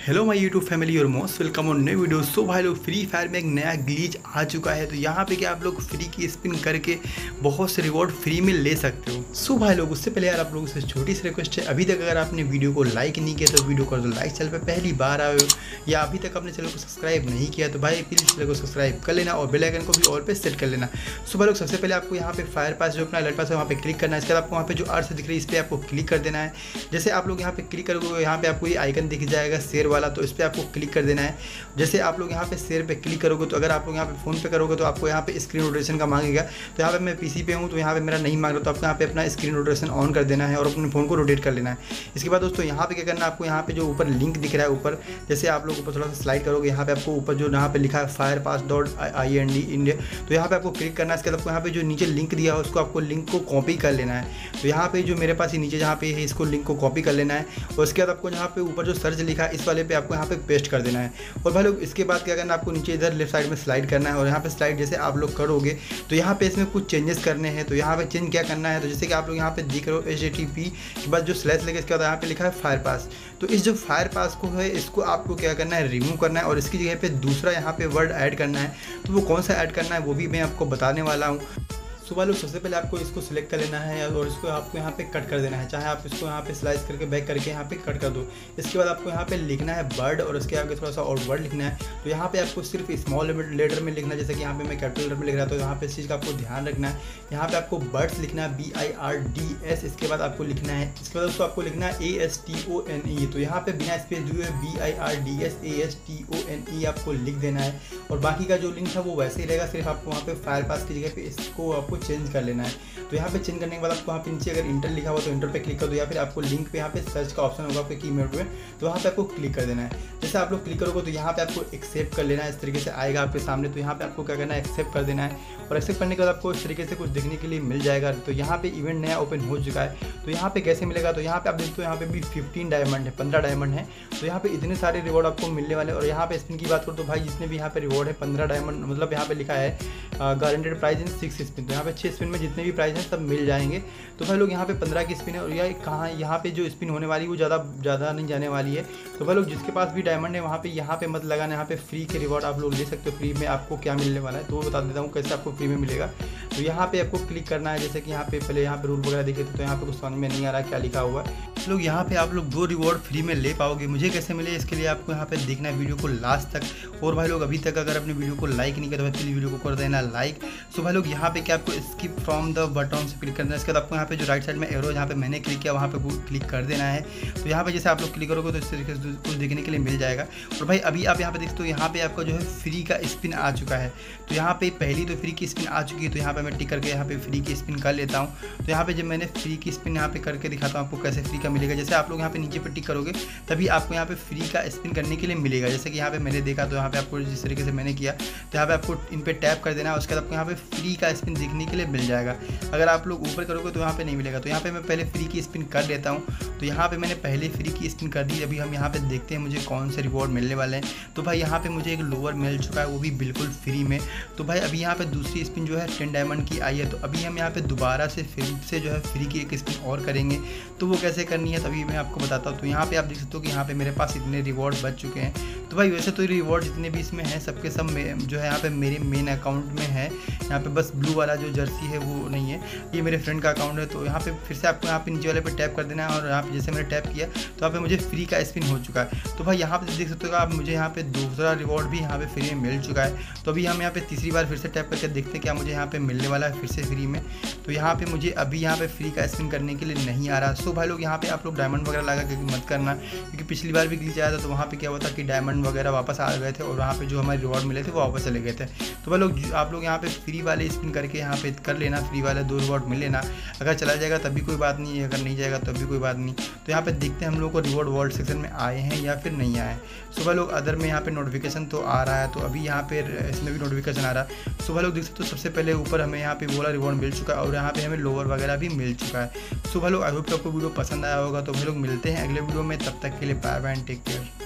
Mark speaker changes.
Speaker 1: Hello my YouTube family और most welcome on नई video. So भाई लोग फ्री फायर में एक नया ग्लिच आ चुका है। तो यहाँ पे क्या आप लोग फ्री की स्पिन करके बहुत से रिवॉर्ड फ्री में ले सकते हो। सो भाई लोग उससे पहले यार आप लोगों से छोटी सी रिक्वेस्ट है, अभी तक अगर आपने वीडियो को लाइक नहीं किया तो वीडियो कर दो लाइक। चैनल पर पहली बार आए हो या अभी तक अपने चैनल को सब्सक्राइब नहीं किया तो भाई प्लीज़ चैनल को सब्सक्राइब कर लेना और बेल आइकन को भी ऑल पे सेट कर लेना। सो भाई लोग सबसे पहले आपको यहाँ पे फायर पास जो अपना अलर्ट पास है वहाँ पे क्लिक करना है। इसके बाद आपको वहाँ पे जो अर्थ दिख रही है इस पर आपको क्लिक कर देना है। जैसे आप लोग यहाँ पे क्लिक करोगे यहाँ पे आपको ये आइकन दिख जाएगा शेयर वाला, तो इस पर आपको क्लिक कर देना है। जैसे आप लोग यहाँ पे शेयर पे क्लिक करोगे तो अगर आप लोग यहाँ पे फ़ोन पे करोगे तो आपको यहाँ पे स्क्रीन रोटेशन का मांगेगा। तो यहाँ पे मैं पीसी पे हूँ तो यहाँ पे मेरा नहीं मांग रहा, तो आपको यहाँ पे अपना स्क्रीन रोटेशन ऑन कर देना है और अपने फ़ोन को रोटेट कर लेना है। इसके बाद दोस्तों यहाँ पे क्या करना है, आपको यहाँ पे जो ऊपर लिंक दिख रहा है ऊपर, जैसे आप लोग ऊपर थोड़ा सा स्लाइड करोगे यहाँ पे आपको ऊपर जो यहाँ पे लिखा है firepass.ind इंडिया, तो यहाँ पे आपको क्लिक करना है। इसके बाद आपको यहाँ पे जो नीचे लिंक दिया है उसको आपको लिंक को कॉपी कर लेना है। तो यहाँ पे जो मेरे पास ही नीचे जहाँ पे है इसको लिंक को कॉपी कर लेना है और उसके बाद आपको यहाँ पे ऊपर जो सर्च लिखा है इस वाले पे आपको यहाँ पे पेस्ट कर देना है। और भाई लोग इसके बाद क्या करना है, आपको नीचे इधर लेफ्ट साइड में स्लाइड करना है और यहाँ पे स्लाइड जैसे आप लोग करोगे तो यहाँ पे इसमें कुछ चेंजेस करने हैं। तो यहाँ पे चेंज क्या करना है, तो जैसे कि आप लोग यहाँ पे देख रहे हो HTTP के बाद जो स्लैश लगे इसके बाद यहाँ पे लिखा है फायर पास। तो इस जो फायर पास को है इसको आपको क्या करना है, रिमूव करना है और इसकी जगह पे दूसरा यहाँ पे वर्ड ऐड करना है। तो वो कौन सा ऐड करना है वो भी मैं आपको बताने वाला हूँ। सुबह लोग सबसे पहले आपको इसको सिलेक्ट कर लेना है और इसको आपको यहाँ पे कट कर देना है, चाहे आप इसको यहाँ पे स्लाइस करके बैक करके यहाँ पे कट कर दो। इसके बाद आपको यहाँ पे लिखना है बर्ड और उसके आगे थोड़ा सा और वर्ड लिखना है। तो यहाँ पे आपको सिर्फ स्मॉल लेटर में लिखना है, जैसे कि यहाँ पे मैं कैपिटल लेटर में लिख रहा था, तो यहाँ पे इस चीज़ का आपको ध्यान रखना है। यहाँ पे आपको बर्ड्स लिखना है BIRDS, इसके बाद आपको लिखना है, इसके बाद उसको आपको लिखना है ASTONE। तो यहाँ पे बिना स्पेस दिए BIRDS ASTONE आपको लिख देना है और बाकी का जो लिंक था वो वैसे ही रहेगा, सिर्फ आपको वहाँ पे फायर पास की जगह पे इसको आपको चेंज कर लेना है। तो यहाँ पे चेंज करने के बाद आपको वहाँ पे नीचे अगर इंटर लिखा हुआ तो इंटर पे क्लिक कर दो या फिर आपको लिंक पे यहाँ पे सर्च का ऑप्शन होगा आपके कीबोर्ड में, तो वहाँ पे आपको क्लिक कर देना है। जैसे आप लोग क्लिक करोगे तो यहाँ पे आपको एक्सेप्ट कर लेना है, इस तरीके से आएगा आपके सामने। तो यहाँ पे आपको क्या करना है, एक्सेप्ट कर देना है और एक्सेप्ट करने के बाद आपको इस तरीके से कुछ देखने के लिए मिल जाएगा। तो यहाँ पे इवेंट नया ओपन हो चुका है। तो यहाँ पे कैसे मिलेगा, तो यहाँ पे आप देखते हो यहाँ पे भी 15 डायमंड है, 15 डायमंड है। तो यहाँ पे इतने सारे रिवॉर्ड आपको मिलने वाले। और यहाँ पे स्पिन की बात करो तो भाई जितने भी यहाँ पे रिवॉर्ड है 15 डायमंड, मतलब यहाँ पे लिखा है गारंटेड प्राइस इन 6 स्पिन। तो यहाँ पे 6 स्पिन में जितने भी प्राइस हैं सब मिल जाएंगे। तो भाई लोग यहाँ पे 15 की स्पिन है और यह कहाँ यहाँ पे जो स्पिन होने वाली है वो ज़्यादा नहीं जाने वाली है। तो भाई लोग जिसके पास भी डायमंड है वहाँ पे यहाँ पे मत लगाना, यहाँ पे फ्री के रिवॉर्ड आप लोग ले सकते हो। फ्री में आपको क्या मिलने वाला है तो वो बता देता हूँ कैसे आपको फ्री में मिलेगा। तो यहाँ पे आपको क्लिक करना है, जैसे कि यहाँ पे पहले यहाँ पे रूल वगैरह देखे थे तो यहाँ पे कुछ समझ में नहीं आ रहा क्या लिखा हुआ है। लोग यहाँ पे आप लोग 2 रिवॉर्ड फ्री में ले पाओगे। मुझे कैसे मिले इसके लिए आपको यहाँ पे देखना है वीडियो को लास्ट तक। और भाई लोग अभी तक अगर अपने वीडियो को लाइक नहीं किया तो प्लीज़ वीडियो को कर देना लाइक। सो भाई लोग यहाँ पे क्या आपको स्किप फ्रॉम द बटन से क्लिक करना है। इसके बाद आपको यहाँ पे जो राइट साइड में एरो जहाँ पे मैंने क्लिक किया वहाँ पे क्लिक कर देना है। तो यहाँ पे जैसे आप लोग क्लिक करोगे तो इस तरीके से कुछ देखने के लिए मिल जाएगा। और भाई अभी आप यहाँ पे देखते हो यहाँ पे आपका जो है फ्री का स्पिन आ चुका है। तो यहाँ पे पहली तो फ्री की स्पिन आ चुकी है, तो यहाँ पे मैं टिक करके यहाँ पे फ्री की स्पिन कर लेता हूँ। तो यहाँ पे जब मैंने फ्री की स्पिन यहाँ पे करके दिखाता हूँ आपको कैसे फ्री का मिलेगा। जैसे आप लोग यहाँ पे नीचे पे टिक करोगे तभी आपको यहाँ पे फ्री का स्पिन करने के लिए मिलेगा। जैसे कि यहाँ पे मैंने देखा तो यहाँ पे आपको जिस तरीके से मैंने किया तो यहाँ पे आपको इन पे टैप कर देना है। उसके बाद आपको यहाँ पे फ्री का स्पिन देखने के लिए मिल जाएगा। अगर आप लोग ऊपर करोगे तो यहाँ पे नहीं मिलेगा। तो यहाँ पे मैं पहले फ्री की स्पिन कर लेता हूँ। तो यहाँ पे मैंने पहले फ्री की स्पिन कर दी। अभी हम यहाँ पे देखते हैं मुझे कौन से रिवॉर्ड मिलने वाले हैं। तो भाई यहाँ पे मुझे एक लोअर मिल चुका है, वो भी बिल्कुल फ्री में। तो भाई अभी यहाँ पे दूसरी स्पिन जो है 10 डायमंड की आई है। तो अभी हम यहाँ पे दोबारा से फिर से जो है फ्री की एक स्पिन और करेंगे। तो वो कैसे करनी है तभी मैं आपको बताता हूँ। तो यहाँ पे आप देख सकते हो कि यहाँ पे मेरे पास इतने रिवॉर्ड बच चुके हैं। तो भाई वैसे तो रिवॉर्ड जितने भी इसमें हैं सबके सब जो है यहाँ पे मेरे मेन अकाउंट में है। यहाँ पे बस ब्लू वाला जो जर्सी है वो नहीं है, ये मेरे फ्रेंड का अकाउंट है। तो यहाँ पे फिर से आपको यहाँ पे नीचे वाले पे टैप कर देना है और यहाँ पे जैसे मैंने टैप किया तो यहाँ पे मुझे फ्री का स्पिन हो चुका है। तो भाई यहाँ पे देख सकते हो आप मुझे यहाँ पे दूसरा रिवॉर्ड भी यहाँ पे फ्री में मिल चुका है। तो अभी हम यहाँ पे तीसरी बार फिर से टैप करके देखते हैं क्या मुझे यहाँ पे मिलने वाला है फिर से फ्री में। तो यहाँ पे मुझे अभी यहाँ पे फ्री का स्पिन करने के लिए नहीं आ रहा। सो भाई लोग यहाँ पे आप लोग डायमंड वगैरह लगा के मत करना, क्योंकि पिछली बार भी ग्लिच आया था तो वहाँ पे क्या हुआ था कि डायमंड वगैरह वापस आ गए थे और वहाँ पे जो हमारे रिवॉर्ड मिले थे वो वापस चले गए थे। तो भाई लोग आप लोग यहाँ पे फ्री वाले स्पिन करके यहाँ पे कर लेना, फ्री वाले 2 रिवॉर्ड मिल लेना। अगर चला जाएगा तब भी कोई बात नहीं है, अगर नहीं जाएगा तब भी कोई बात नहीं। तो यहाँ पे देखते हैं हम लोग को रिवॉर्ड वर्ल्ड सेक्शन में आए हैं या फिर नहीं आए। सुबह लोग अदर में यहाँ पे नोटिफिकेशन तो आ रहा है, तो अभी यहाँ पे इसमें भी नोटिफिकेशन आ रहा है। सुबह लोग देख सकते हो सबसे पहले ऊपर हमें यहाँ पे बोला रिवॉर्ड मिल चुका है और यहाँ पे हमें लोअर वगैरह भी मिल चुका है। सुबह लोग आई होप आपको वीडियो पसंद आया होगा। तो भाई लोग मिलते हैं अगले वीडियो में, तब तक के लिए bye bye and take care.